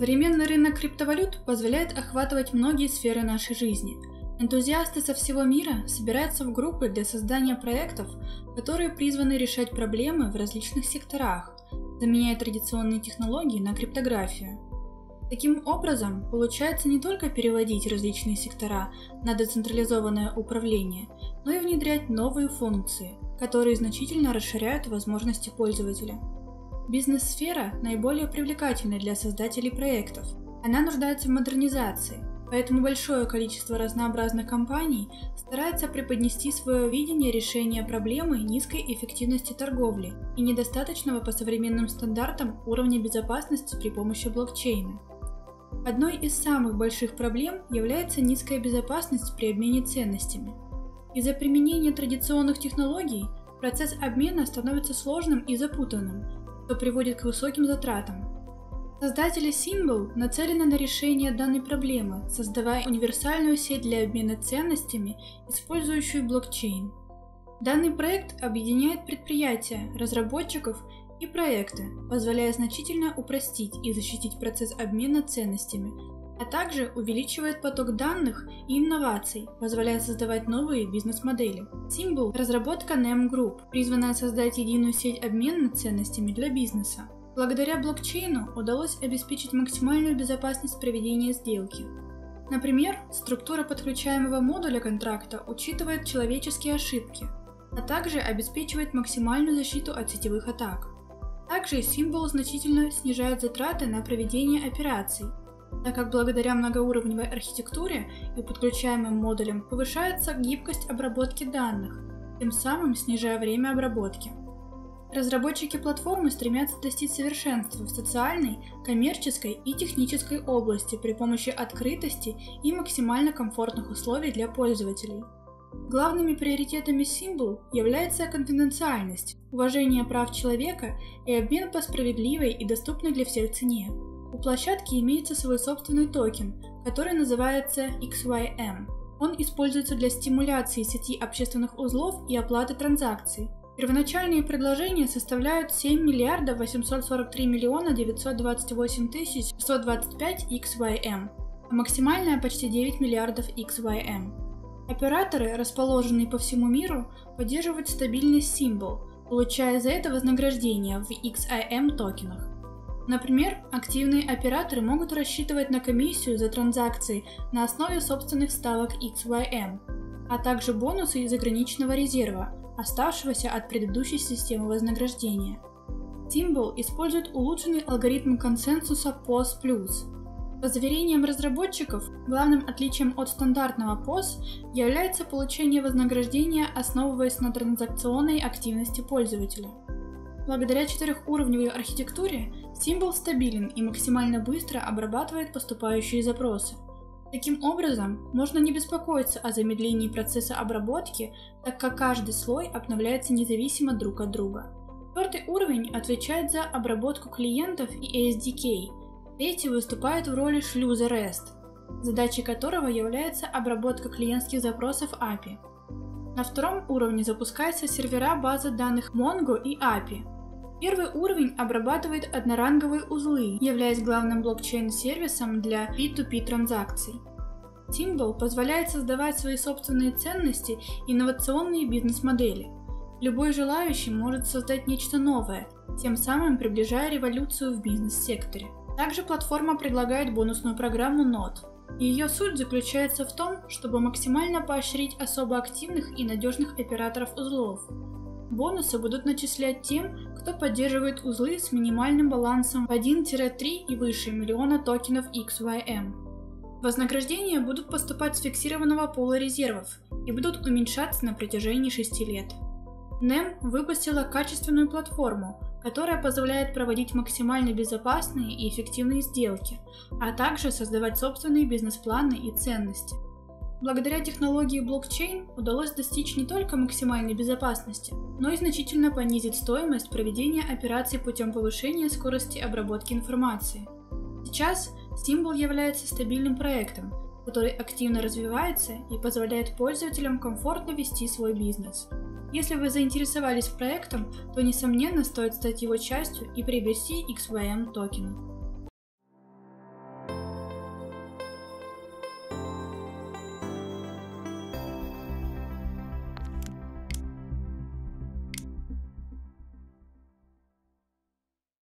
Современный рынок криптовалют позволяет охватывать многие сферы нашей жизни. Энтузиасты со всего мира собираются в группы для создания проектов, которые призваны решать проблемы в различных секторах, заменяя традиционные технологии на криптографию. Таким образом, получается не только переводить различные сектора на децентрализованное управление, но и внедрять новые функции, которые значительно расширяют возможности пользователя. Бизнес-сфера наиболее привлекательна для создателей проектов. Она нуждается в модернизации, поэтому большое количество разнообразных компаний старается преподнести свое видение решения проблемы низкой эффективности торговли и недостаточного по современным стандартам уровня безопасности при помощи блокчейна. Одной из самых больших проблем является низкая безопасность при обмене ценностями. Из-за применения традиционных технологий процесс обмена становится сложным и запутанным, что приводит к высоким затратам. Создатели Symbol нацелены на решение данной проблемы, создавая универсальную сеть для обмена ценностями, использующую блокчейн. Данный проект объединяет предприятия, разработчиков и проекты, позволяя значительно упростить и защитить процесс обмена ценностями, а также увеличивает поток данных и инноваций, позволяя создавать новые бизнес-модели. Symbol – разработка NEM Group, призванная создать единую сеть обмена ценностями для бизнеса. Благодаря блокчейну удалось обеспечить максимальную безопасность проведения сделки. Например, структура подключаемого модуля контракта учитывает человеческие ошибки, а также обеспечивает максимальную защиту от сетевых атак. Также Symbol значительно снижает затраты на проведение операций, так как благодаря многоуровневой архитектуре и подключаемым модулям повышается гибкость обработки данных, тем самым снижая время обработки. Разработчики платформы стремятся достичь совершенства в социальной, коммерческой и технической области при помощи открытости и максимально комфортных условий для пользователей. Главными приоритетами Symbol является конфиденциальность, уважение прав человека и обмен по справедливой и доступной для всех цене. У площадки имеется свой собственный токен, который называется XYM. Он используется для стимуляции сети общественных узлов и оплаты транзакций. Первоначальные предложения составляют 7 миллиардов 843 миллиона 928 тысяч 625 XYM, а максимальная почти 9 миллиардов XYM. Операторы, расположенные по всему миру, поддерживают стабильность Symbol, получая за это вознаграждение в XIM токенах. Например, активные операторы могут рассчитывать на комиссию за транзакции на основе собственных ставок XYM, а также бонусы из ограниченного резерва, оставшегося от предыдущей системы вознаграждения. Symbol использует улучшенный алгоритм консенсуса POS+. По заверениям разработчиков, главным отличием от стандартного POS является получение вознаграждения, основываясь на транзакционной активности пользователя. Благодаря четырехуровневой архитектуре Symbol стабилен и максимально быстро обрабатывает поступающие запросы. Таким образом, можно не беспокоиться о замедлении процесса обработки, так как каждый слой обновляется независимо друг от друга. Четвертый уровень отвечает за обработку клиентов и SDK. Третий выступает в роли шлюза REST, задачей которого является обработка клиентских запросов API. На втором уровне запускаются сервера базы данных Mongo и API. Первый уровень обрабатывает одноранговые узлы, являясь главным блокчейн-сервисом для P2P транзакций. Symbol позволяет создавать свои собственные ценности и инновационные бизнес-модели. Любой желающий может создать нечто новое, тем самым приближая революцию в бизнес-секторе. Также платформа предлагает бонусную программу Node. Ее суть заключается в том, чтобы максимально поощрить особо активных и надежных операторов узлов. Бонусы будут начислять тем, кто поддерживает узлы с минимальным балансом в 1-3 и выше миллиона токенов XYM. Вознаграждения будут поступать с фиксированного пула резервов и будут уменьшаться на протяжении 6 лет. NEM выпустила качественную платформу, которая позволяет проводить максимально безопасные и эффективные сделки, а также создавать собственные бизнес-планы и ценности. Благодаря технологии блокчейн удалось достичь не только максимальной безопасности, но и значительно понизить стоимость проведения операций путем повышения скорости обработки информации. Сейчас Symbol является стабильным проектом, который активно развивается и позволяет пользователям комфортно вести свой бизнес. Если вы заинтересовались проектом, то, несомненно, стоит стать его частью и приобрести XYM токены.